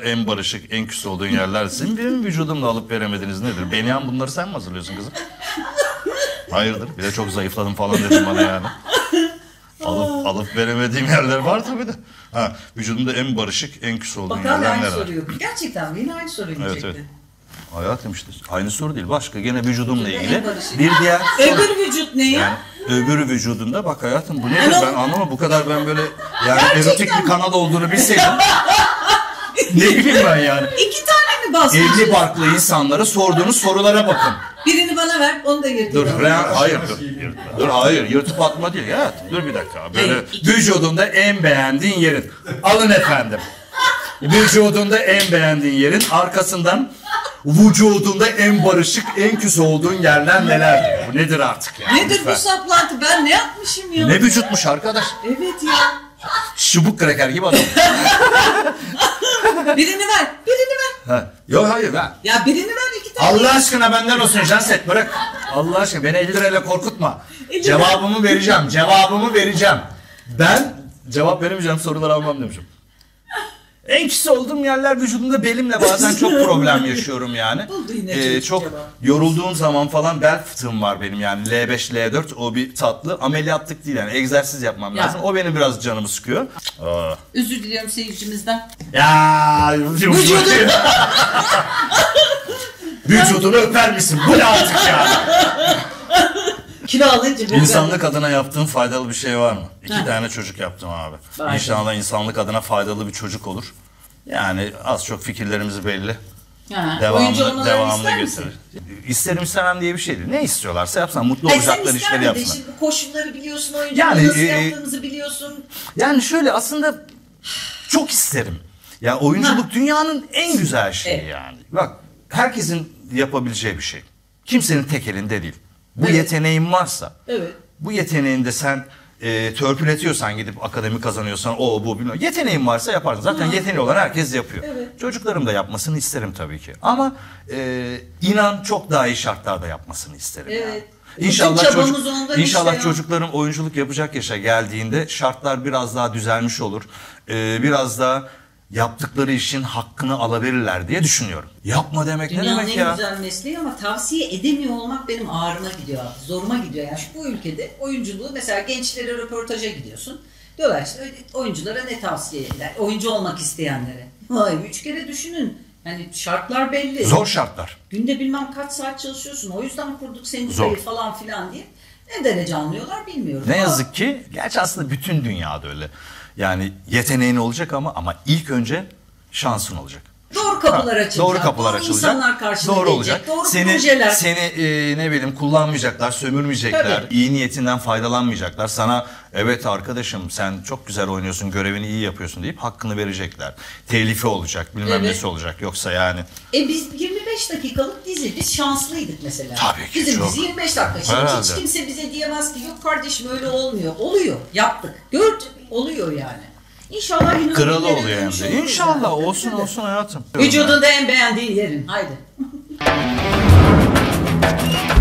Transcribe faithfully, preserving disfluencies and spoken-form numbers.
en barışık, en küs olduğun yerler. Sizin benim vücudumla alıp veremediniz nedir? Beniyan bunları sen mi hazırlıyorsun kızım? Hayırdır? Bir de çok zayıfladım falan dedim bana yani. Alıp, alıp veremediğim yerler var tabii de. Ha, vücudumda en barışık, en küs olduğum Bak, yerler neler? aynı soruyor. Gerçekten yine aynı soruyu Evet, çekti. evet. Hayatım işte aynı soru değil. Başka gene vücudumla Vücudunda ilgili en barışık. bir diğer soru. Öbür vücut ne ya? Yani öbür vücudunda bak hayatım bu nedir Ano- ben anlamam. Bu kadar ben böyle yani Gerçekten erotik bir mi? kanal olduğunu bilseydim. Ne bileyim ben yani. İki tane mi basmışız? Evli barklı insanlara sorduğunuz sorulara bakın. Birini bana ver, onu da yırtın. Dur, real, hayır dur. Dur, hayır, yırtıp atma değil ya. Dur bir dakika. Böyle Hayır, iki- vücudunda en beğendiğin yerin. Alın efendim. Vücudunda en beğendiğin yerin arkasından vücudunda en barışık, en küs olduğun yerler neler? Bu nedir artık yani? Nedir lütfen. bu saplantı? Ben ne yapmışım ya? Ne vücutmuş arkadaş? Evet ya. Çubuk kraker gibi adam. Birini ver, birini ver. Ha. Yok hayır ben. Ya birini ver, iki tane. Allah aşkına benden olsun Janset bırak. Allah aşkına beni elli lirayla korkutma. elli Cevabımı vereceğim. Cevabımı vereceğim. Ben cevap veremeyeceğim soruları almam demişim. En küs olduğum yerler vücudumda belimle bazen çok problem yaşıyorum yani. Buldu yine Ee, çocuk çok cevap. yorulduğum zaman falan bel fıtığım var benim yani L beş L dört o bir tatlı ameliyatlık değil yani egzersiz yapmam Ya. lazım. O benim biraz canımı sıkıyor. Aa. Özür diliyorum seyircimizden. Ya vücudu. Vücudunu öper misin? Bu ne artık ya? Kilo alınca bir İnsanlık adına yaptığın faydalı bir şey var mı? İki Ha. tane çocuk yaptım abi. Vay İnşallah insanlık adına faydalı bir çocuk olur. Yani az çok fikirlerimiz belli. Ha, oyuncu Devamını, olmalarını devamını ister misin? getirir. İsterim istemem diye bir şey değil. Ne istiyorlarsa yapsın. Mutlu Hayır, sen olacakları ister işleri miydin? yapsın. Şimdi bu koşulları biliyorsun, oyunculuğu Yani, nasıl e, yaptığımızı biliyorsun. Yani şöyle aslında çok isterim. Ya oyunculuk Ha. dünyanın en güzel şeyi Evet. yani. Bak herkesin yapabileceği bir şey. Kimsenin tek elinde değil. Bu Evet. yeteneğin varsa, Evet. bu yeteneğinde sen e, törpületiyorsan gidip akademi kazanıyorsan o bu bilmem. Yeteneğin varsa yaparsın. Zaten Ha. yeteneği olan herkes yapıyor. Evet. Çocuklarım da yapmasını isterim tabii ki. Ama e, inan çok daha iyi şartlarda yapmasını isterim. Evet. Yani. Bütün İnşallah, çabamız çocuk, ondan inşallah işte ya. çocuklarım oyunculuk yapacak yaşa geldiğinde şartlar biraz daha düzelmiş olur. E, biraz daha yaptıkları işin hakkını alabilirler diye düşünüyorum. Yapma demek ne Dünyanın demek en ya? güzel mesleği ama tavsiye edemiyor olmak benim ağrıma gidiyor. Zoruma gidiyor. Yani şu bu ülkede oyunculuğu mesela gençlere röportaja gidiyorsun. Diyorlar işte oyunculara ne tavsiye eder? Oyuncu olmak isteyenlere. Vay üç kere düşünün. Yani şartlar belli. Zor şartlar. Günde bilmem kaç saat çalışıyorsun. O yüzden kurduk seni Zor. burayı falan filan diye. Ne derece anlıyorlar bilmiyorum. Ne Ama yazık ki, gerçi aslında bütün dünyada öyle. Yani yeteneğin olacak ama ama ilk önce şansın olacak. Doğru kapılar Ha, açılacak. Doğru kapılar açılacak. insanlar karşına Doğru gelecek. olacak. Doğru seni projeler. seni e, ne bileyim kullanmayacaklar, sömürmeyecekler. Tabii. İyi niyetinden faydalanmayacaklar. Sana evet arkadaşım sen çok güzel oynuyorsun, görevini iyi yapıyorsun deyip hakkını verecekler. Telifi olacak, bilmem Evet. nesi olacak. Yoksa yani E biz yirmi beş dakikalık dizi. Biz şanslıydık mesela. Tabii ki Bizim çok. dizi yirmi beş dakika. Şimdi Herhalde. hiç kimse bize diyemez ki yok kardeşim öyle olmuyor. Oluyor. Yaptık. Gördük. Oluyor yani. İnşallah yine kralı öyle oluyor hem dönüş de. olur İnşallah yani. olsun Öyle. olsun hayatım. Vücudunda en beğendiğin yerin. Haydi.